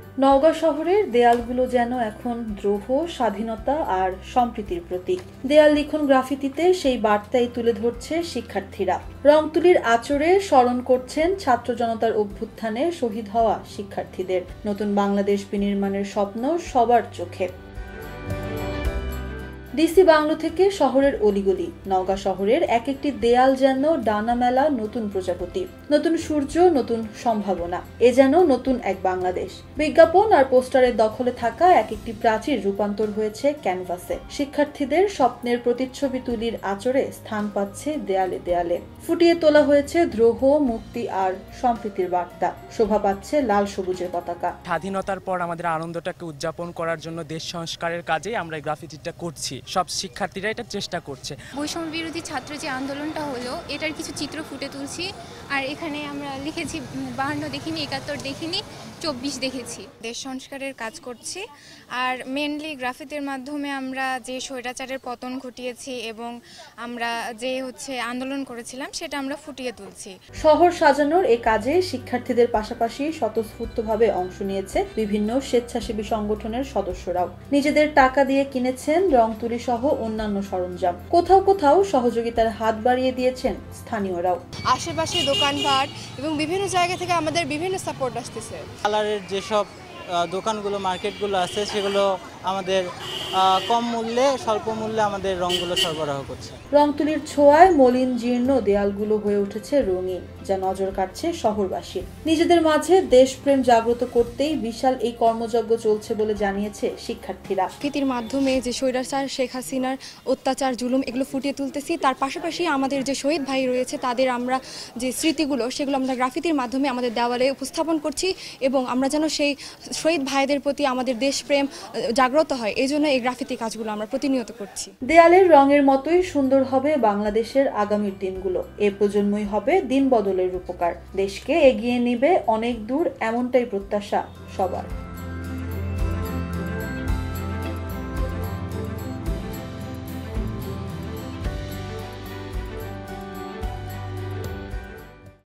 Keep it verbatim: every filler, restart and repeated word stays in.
নওগাঁ শহরের দেয়ালগুলো যেন এখন দ্রোহ, স্বাধীনতা আর সম্প্রীতির প্রতীক। দেয়াল লিখন গ্রাফিতিতে সেই বার্তাই তুলে ধরছে শিক্ষার্থীরা। রংতুলির আঁচড়ে স্মরণ করছেন ছাত্র জনতার অভ্যুত্থানে শহীদ হওয়া শিক্ষার্থীদের। নতুন বাংলাদেশ বিনির্মাণের স্বপ্ন সবার চোখে। ডিসি বাংলো থেকে শহরের অলিগলি, নওগাঁ শহরের এক একটি দেয়াল যেন ডানা মেলা নতুন প্রজাপতি, নতুন সূর্য, নতুন সম্ভাবনা। এ যেন নতুন এক বাংলাদেশ। বিজ্ঞাপন আর পোস্টারের দখলে থাকা এক একটি প্রাচীর রূপান্তর হয়েছে ক্যানভাসে। শিক্ষার্থীদের স্বপ্নের প্রতিচ্ছবি তুলির আঁচড়ে স্থান পাচ্ছে দেয়ালে দেয়ালে। ফুটিয়ে তোলা হয়েছে দ্রোহ, মুক্তি আর সম্প্রীতির বার্তা। শোভা পাচ্ছে লাল সবুজের পতাকা। স্বাধীনতার পর আমাদের আনন্দটাকে উদযাপন করার জন্য দেশ সংস্কারের কাজে আমরা গ্রাফিতিটা করছি। সব শিক্ষার্থীরা এটা চেষ্টা করছে। বৈষম্য বিরোধী ছাত্র যে আন্দোলনটা হলো, এটার কিছু চিত্র ফুটে তুলছি। আর এখানে আমরা লিখেছি বাহান্ন দেখিনি, একাত্তর দেখিনি, চব্বিশ দেখেছি। দেশ সংস্কারের কাজ করছি। আর মেনলি গ্রাফিতির মাধ্যমে আমরা যে স্বৈরাচারের পতন ঘটিয়েছি এবং আমরা যে হচ্ছে আন্দোলন করেছিলাম সেটা আমরা ফুটিয়ে তুলছি। শহর সাজানোর এ কাজে শিক্ষার্থীদের পাশাপাশি স্বতঃস্ফূর্তভাবে অংশ নিয়েছে বিভিন্ন স্বেচ্ছাসেবী সংগঠনের সদস্যরাও। নিজেদের টাকা দিয়ে কিনেছেন রং তুলি সহ অন্যান্য সরঞ্জাম। কোথাও কোথাও সহযোগিতার হাত বাড়িয়ে দিয়েছেন স্থানীয়রাও। আশেপাশে দোকানপাট এবং বিভিন্ন জায়গা থেকে আমাদের বিভিন্ন সাপোর্ট আসতেছে। কালারের যেসব দোকানগুলো, মার্কেটগুলো আছে সেগুলো আমাদের কম মূল্যে, স্বল্প মূল্যে আমাদের রংগুলো সরবরাহ করছে। রংতুলির ছোঁয়ায় মলিন জীর্ণ দেয়ালগুলো হয়ে উঠেছে রঙিন, যা নজর কাটছে শহরবাসী। নিজেদের মাঝে দেশপ্রেম জাগ্রত করতেই বিশাল এই কর্মযজ্ঞ চলছে বলে জানিয়েছে শিক্ষার্থীরা। গ্রাফিতির মাধ্যমে যে স্বৈরাচার, শেখ হাসিনার অত্যাচার, জুলুম এগুলো ফুটিয়ে তুলতেছি। তার পাশাপাশি আমাদের যে শহীদ ভাই রয়েছে তাদের আমরা যে স্মৃতিগুলো সেগুলো আমরা গ্রাফিতির মাধ্যমে আমাদের দেওয়ালে উপস্থাপন করছি এবং আমরা যেন সেই শহীদ ভাইদের প্রতি আমাদের দেশপ্রেম জাগ্রত হয়, এই জন্য এই গ্রাফিতি কাজগুলো আমরা প্রতিনিয়ত করছি। দেয়ালের রঙের মতোই সুন্দর হবে বাংলাদেশের আগামীর দিনগুলো। এ প্রজন্মই হবে দিন বদলের রূপকার। দেশকে এগিয়ে নিবে অনেক দূর, এমনটাই প্রত্যাশা সবার।